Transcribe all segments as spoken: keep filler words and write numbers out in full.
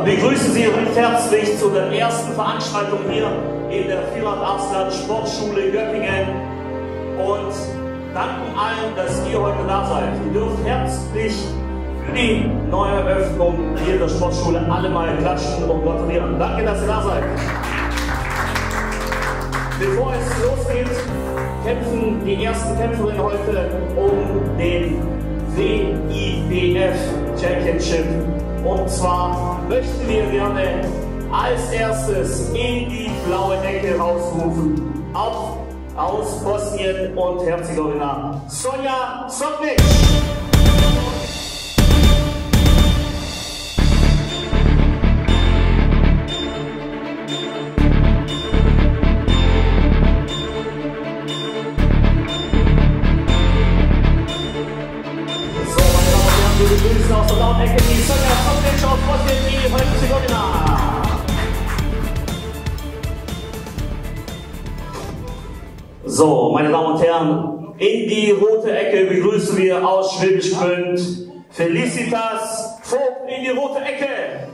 Wir begrüßen Sie recht herzlich zu der ersten Veranstaltung hier in der Firat Arslan Sportschule Göppingen und danken allen, dass ihr heute da seid. Ihr dürft herzlich für die neue Eröffnung hier in der Sportschule alle mal klatschen und gratulieren. Danke, dass ihr da seid. Bevor es losgeht, kämpfen die ersten Kämpferinnen heute um den W I B F Championship. Und zwar möchten wir gerne als erstes in die blaue Ecke rausrufen, auf, aus Bosnien und Herzegowina, Sonja Sotnik. Wir begrüßen aus der blauen Ecke die Sonja Sotnik aus Bosnien, die Herzegowina. So, meine Damen und Herren, in die rote Ecke begrüßen wir aus Schwäbisch Gmünd Felicitas Vogt in die rote Ecke.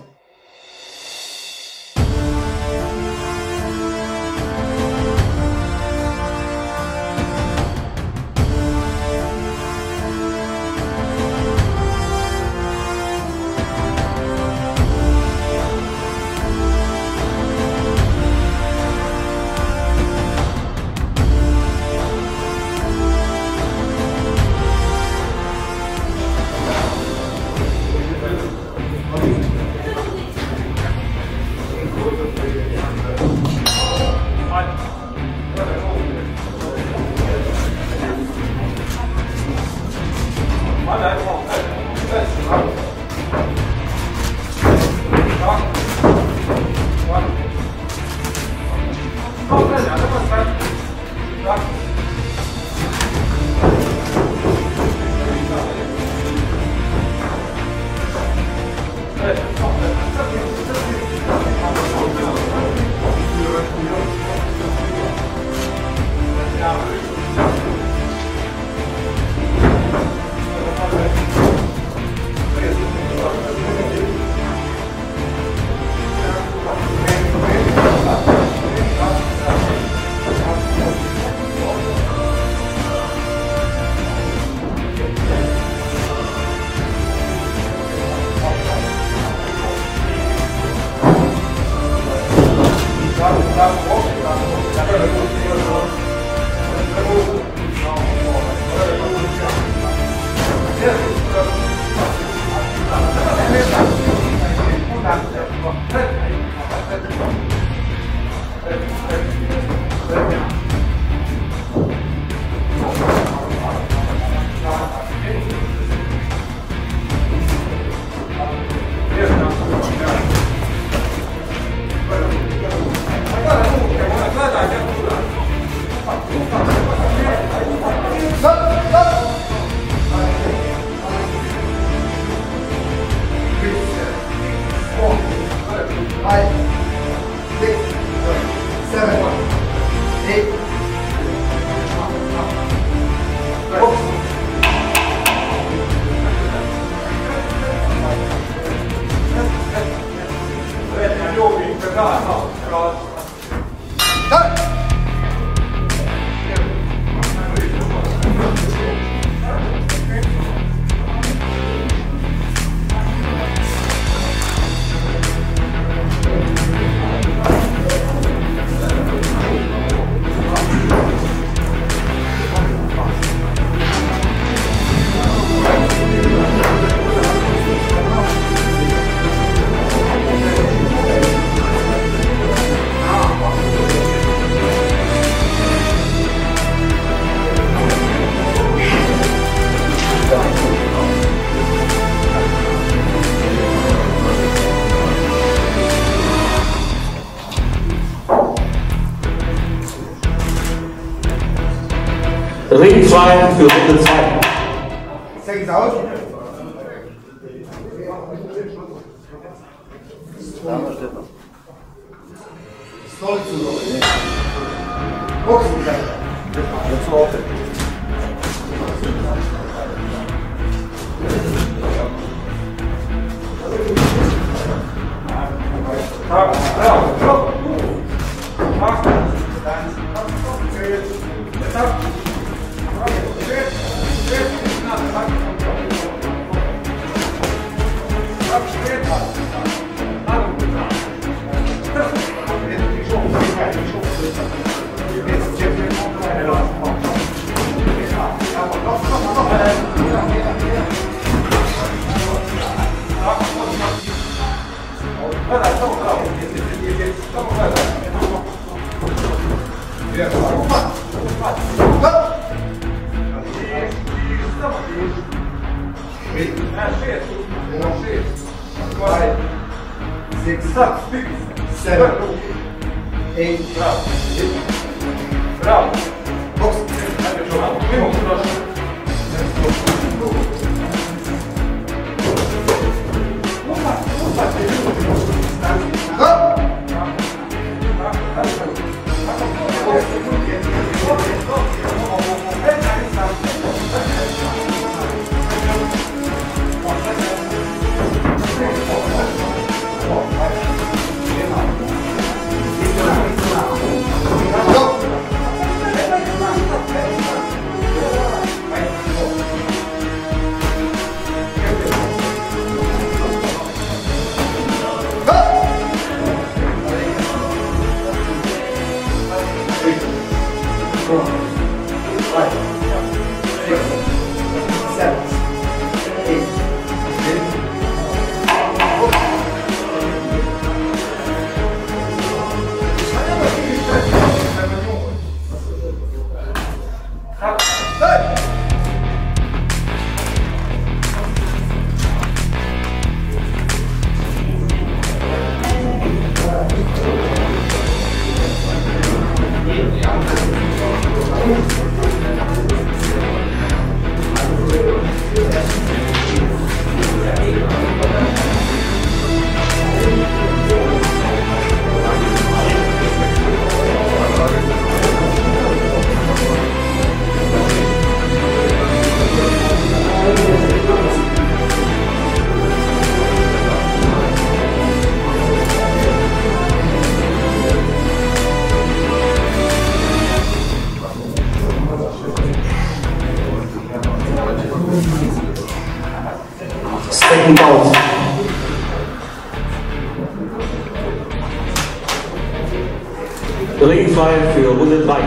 Ring zwei für Runde zwei. Sechs aus. Stolz zu sein. Boxen sein. Jetzt laufen. Five, six, seven, eight. Bravo. Box. Four, five, six, seven, eight, Second out. Ringfrei für Runde drei.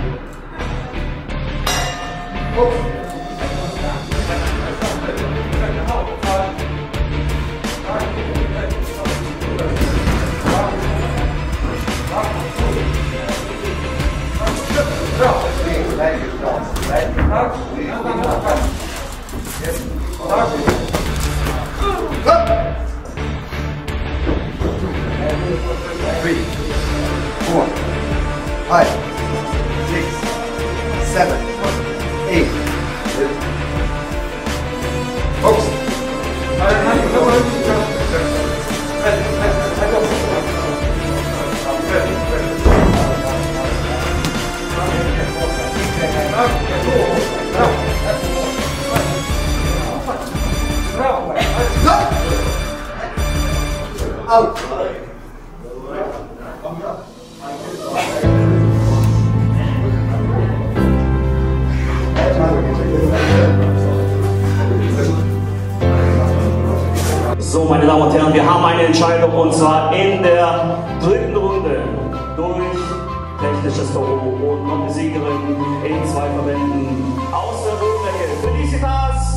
Three, four, five, six, seven, eight. Box. Out. So, meine Damen und Herren, wir haben eine Entscheidung und zwar in der dritten Runde durch technisches Toro und noch eine Siegerin in zwei Verbänden aus der Runde. Felicitas!